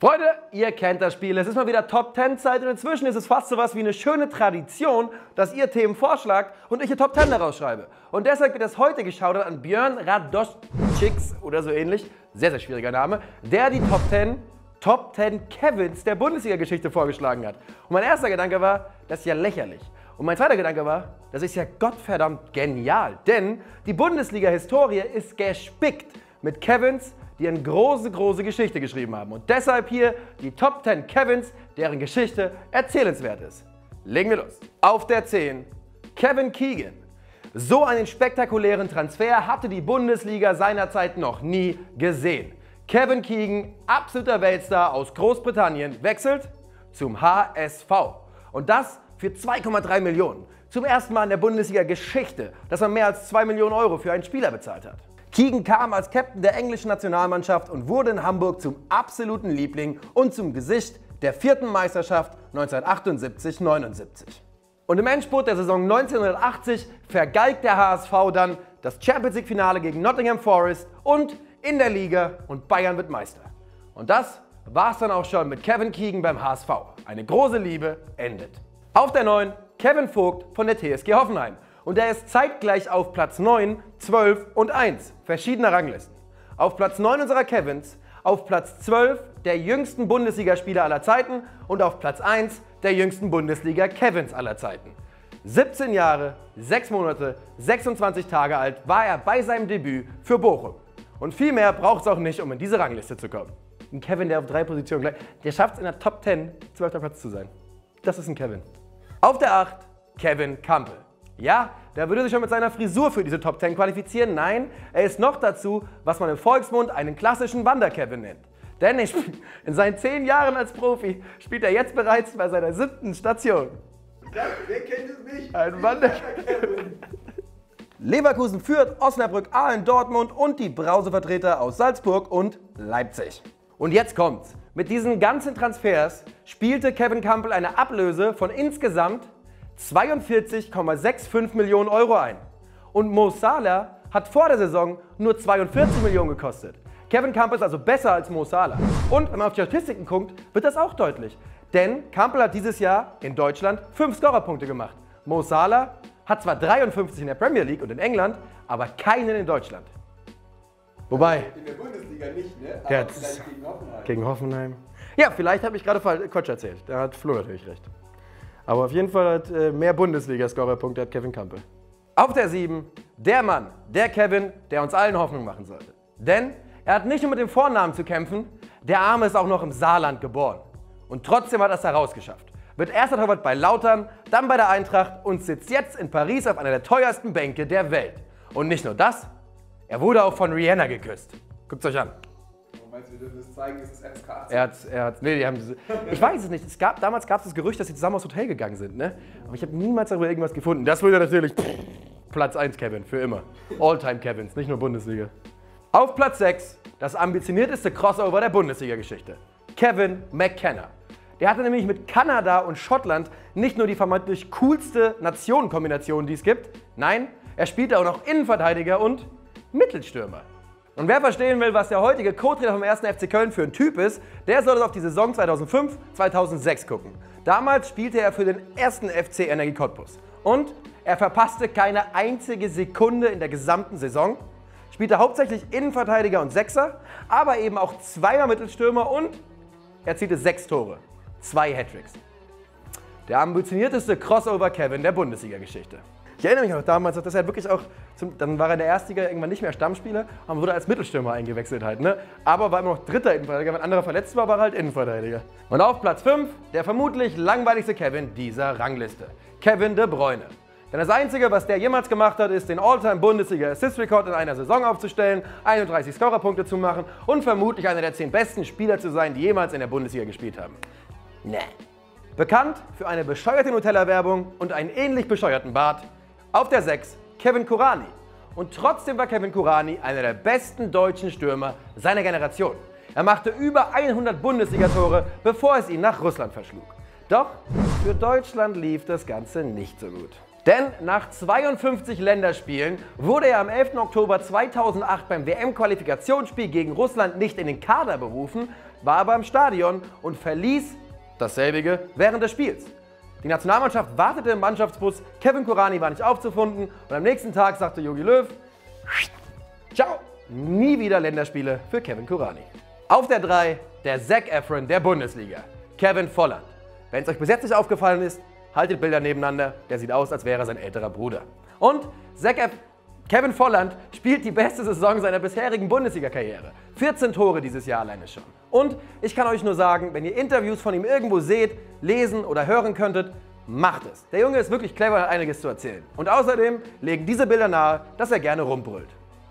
Freunde, ihr kennt das Spiel. Es ist mal wieder Top 10 Zeit und inzwischen ist es fast so was wie eine schöne Tradition, dass ihr Themen vorschlagt und ich eine Top 10 daraus schreibe. Und deshalb wird das heute geschaut an Björn Radoschczyks oder so ähnlich, sehr, sehr schwieriger Name, der die Top 10 Kevins der Bundesliga-Geschichte vorgeschlagen hat. Und mein erster Gedanke war, das ist ja lächerlich. Und mein zweiter Gedanke war, das ist ja gottverdammt genial. Denn die Bundesliga-Historie ist gespickt mit Kevins, die eine große Geschichte geschrieben haben. Und deshalb hier die Top 10 Kevins, deren Geschichte erzählenswert ist. Legen wir los. Auf der 10, Kevin Keegan. So einen spektakulären Transfer hatte die Bundesliga seinerzeit noch nie gesehen. Kevin Keegan, absoluter Weltstar aus Großbritannien, wechselt zum HSV. Und das für 2,3 Millionen. Zum ersten Mal in der Bundesliga-Geschichte, dass man mehr als 2 Millionen Euro für einen Spieler bezahlt hat. Keegan kam als Captain der englischen Nationalmannschaft und wurde in Hamburg zum absoluten Liebling und zum Gesicht der 4. Meisterschaft 1978/79. Und im Endspurt der Saison 1980 vergeigt der HSV dann das Champions-League-Finale gegen Nottingham Forest und in der Liga und Bayern wird Meister. Und das war's dann auch schon mit Kevin Keegan beim HSV. Eine große Liebe endet. Auf der 9 Kevin Vogt von der TSG Hoffenheim. Und er ist zeitgleich auf Platz 9, 12 und 1 verschiedener Ranglisten. Auf Platz 9 unserer Kevins, auf Platz 12 der jüngsten Bundesligaspieler aller Zeiten und auf Platz 1 der jüngsten Bundesliga-Kevins aller Zeiten. 17 Jahre, 6 Monate, 26 Tage alt war er bei seinem Debüt für Bochum. Und viel mehr braucht es auch nicht, um in diese Rangliste zu kommen. Ein Kevin, der auf 3 Positionen gleich, der schafft es in der Top 10, 12. Platz zu sein. Das ist ein Kevin. Auf der 8 Kevin Campbell. Ja, der würde sich schon mit seiner Frisur für diese Top 10 qualifizieren. Nein, er ist noch dazu, was man im Volksmund einen klassischen Wander-Kevin nennt. Denn in seinen 10 Jahren als Profi spielt er jetzt bereits bei seiner 7. Station. Wer kennt es nicht? Ein Wander-Kevin. Leverkusen führt, Osnabrück, Aalen, Dortmund und die Brausevertreter aus Salzburg und Leipzig. Und jetzt kommt's. Mit diesen ganzen Transfers spielte Kevin Campbell eine Ablöse von insgesamt 42,65 Millionen Euro ein. Und Mo Salah hat vor der Saison nur 42 Millionen gekostet. Kevin Campbell ist also besser als Mo Salah. Und wenn man auf die Statistiken guckt, wird das auch deutlich. Denn Campbell hat dieses Jahr in Deutschland 5 Scorerpunkte gemacht. Mo Salah hat zwar 53 in der Premier League und in England, aber keinen in Deutschland. Wobei... In der Bundesliga nicht, ne? Der Aber hat vielleicht gegen Hoffenheim. Gegen Hoffenheim. Ja, vielleicht habe ich gerade Quatsch erzählt. Da hat Flo natürlich recht. Aber auf jeden Fall hat mehr Bundesliga-Scorerpunkte hat Kevin Campbell. Auf der 7, der Mann, der Kevin, der uns allen Hoffnung machen sollte. Denn er hat nicht nur mit dem Vornamen zu kämpfen, der Arme ist auch noch im Saarland geboren. Und trotzdem hat er es herausgeschafft. Wird erster Torwart bei Lautern, dann bei der Eintracht und sitzt jetzt in Paris auf einer der teuersten Bänke der Welt. Und nicht nur das, er wurde auch von Rihanna geküsst. Guckt es euch an. Meinst du, wir dürfen das zeigen? Ist das FSK? Nee, die haben diese, ich weiß es nicht. Damals gab es das Gerücht, dass sie zusammen aufs Hotel gegangen sind, ne? Aber ich habe niemals darüber irgendwas gefunden. Das würde natürlich Platz 1 Kevin, für immer. All-Time Kevins, nicht nur Bundesliga. Auf Platz 6, das ambitionierteste Crossover der Bundesliga-Geschichte. Kevin McKenna. Der hatte nämlich mit Kanada und Schottland nicht nur die vermeintlich coolste Nationenkombination, die es gibt. Nein, er spielte auch noch Innenverteidiger und Mittelstürmer. Und wer verstehen will, was der heutige Co-Trainer vom 1. FC Köln für ein Typ ist, der sollte auf die Saison 2005/2006 gucken. Damals spielte er für den 1. FC Energie Cottbus. Und er verpasste keine einzige Sekunde in der gesamten Saison, spielte hauptsächlich Innenverteidiger und Sechser, aber eben auch zweimal Mittelstürmer und er erzielte 6 Tore, 2 Hattricks. Der ambitionierteste Crossover-Kevin der Bundesliga-Geschichte. Ich erinnere mich noch damals, dass er wirklich auch, dann war er in der Erstliga irgendwann nicht mehr Stammspieler, aber wurde als Mittelstürmer eingewechselt halt, ne? Aber war immer noch dritter Innenverteidiger, wenn ein anderer verletzt war, war er halt Innenverteidiger. Und auf Platz 5, der vermutlich langweiligste Kevin dieser Rangliste, Kevin De Bruyne. Denn das Einzige, was der jemals gemacht hat, ist den All-Time-Bundesliga-Assist-Rekord in einer Saison aufzustellen, 31 Scorerpunkte zu machen und vermutlich einer der 10 besten Spieler zu sein, die jemals in der Bundesliga gespielt haben. Nee. Bekannt für eine bescheuerte Nutella-Werbung und einen ähnlich bescheuerten Bart. Auf der 6, Kevin Kurani. Und trotzdem war Kevin Kurani einer der besten deutschen Stürmer seiner Generation. Er machte über 100 Bundesligatore, bevor es ihn nach Russland verschlug. Doch für Deutschland lief das Ganze nicht so gut. Denn nach 52 Länderspielen wurde er am 11. Oktober 2008 beim WM-Qualifikationsspiel gegen Russland nicht in den Kader berufen, war aber im Stadion und verließ dasselbige während des Spiels. Die Nationalmannschaft wartete im Mannschaftsbus, Kevin Kurani war nicht aufzufinden und am nächsten Tag sagte Jogi Löw, ciao, nie wieder Länderspiele für Kevin Kurani. Auf der 3 der Zac Efron der Bundesliga, Kevin Volland. Wenn es euch bis jetzt nicht aufgefallen ist, haltet Bilder nebeneinander, der sieht aus, als wäre er sein älterer Bruder. Und Kevin Volland spielt die beste Saison seiner bisherigen Bundesliga-Karriere. 14 Tore dieses Jahr alleine schon. Und ich kann euch nur sagen, wenn ihr Interviews von ihm irgendwo seht, lesen oder hören könntet, macht es. Der Junge ist wirklich clever und hat einiges zu erzählen. Und außerdem legen diese Bilder nahe, dass er gerne rumbrüllt.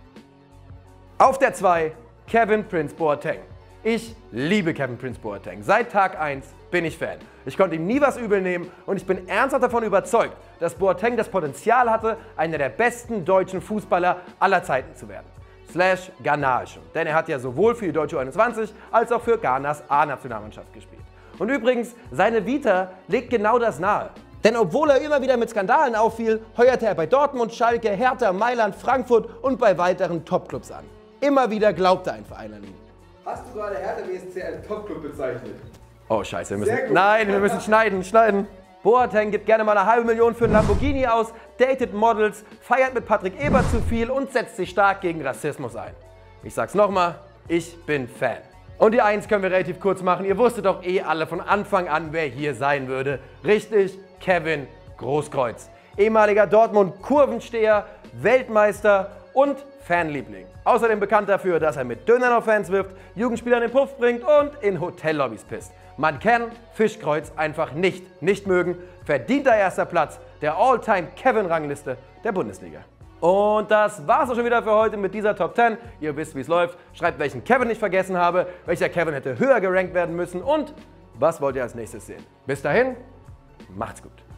Auf der 2 Kevin Prince Boateng. Ich liebe Kevin Prince Boateng. Seit Tag 1 bin ich Fan. Ich konnte ihm nie was übel nehmen und ich bin ernsthaft davon überzeugt, dass Boateng das Potenzial hatte, einer der besten deutschen Fußballer aller Zeiten zu werden. / Ghanaischen. Denn er hat ja sowohl für die deutsche U21 als auch für Ghanas A-Nationalmannschaft gespielt. Und übrigens, seine Vita legt genau das nahe. Denn obwohl er immer wieder mit Skandalen auffiel, heuerte er bei Dortmund, Schalke, Hertha, Mailand, Frankfurt und bei weiteren Topclubs an. Immer wieder glaubte ein Verein an ihn. Hast du gerade Hertha BSC als Topclub bezeichnet? Oh scheiße, wir müssen schneiden. Boateng gibt gerne mal 500.000 für einen Lamborghini aus, datet Models, feiert mit Patrick Ebert zu viel und setzt sich stark gegen Rassismus ein. Ich sag's nochmal, ich bin Fan. Und die 1 können wir relativ kurz machen. Ihr wusstet doch eh alle von Anfang an, wer hier sein würde. Richtig, Kevin Großkreuz. Ehemaliger Dortmund-Kurvensteher, Weltmeister und Fanliebling. Außerdem bekannt dafür, dass er mit Dönern auf Fans wirft, Jugendspieler in den Puff bringt und in Hotellobbys pisst. Man kann Fischkreuz einfach nicht mögen. Verdienter erster Platz der All-Time-Kevin-Rangliste der Bundesliga. Und das war's auch schon wieder für heute mit dieser Top 10. Ihr wisst, wie es läuft. Schreibt, welchen Kevin ich vergessen habe, welcher Kevin hätte höher gerankt werden müssen und was wollt ihr als nächstes sehen. Bis dahin, macht's gut.